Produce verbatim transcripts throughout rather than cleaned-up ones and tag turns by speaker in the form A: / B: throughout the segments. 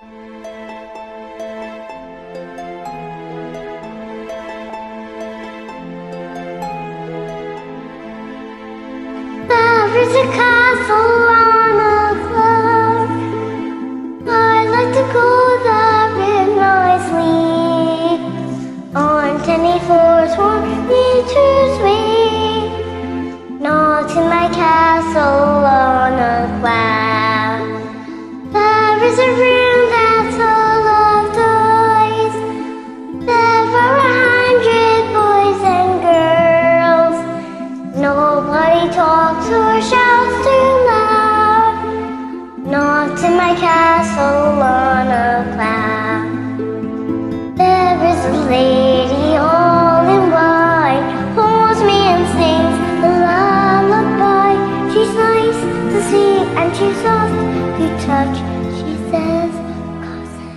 A: There is a castle on a cloud. I'd like to go there in my sleep. On twenty-fourth one meters way, not in my castle on a cloud. There is a room that's full of toys. There are a hundred boys and girls. Nobody talks or shouts too loud, not in my castle on a cloud. There is a lady all in white, holds me and sings a lullaby. She's nice to see and she's soft to touch. She says, cousin.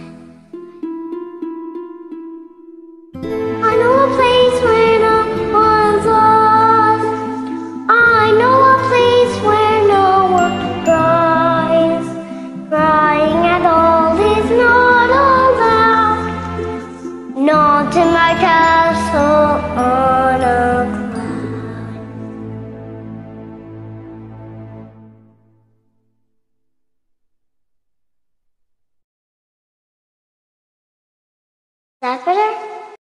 A: I know a place where no one's lost. I know a place where no one cries. Crying at all is not allowed, not in my castle on a cloud. Is that better?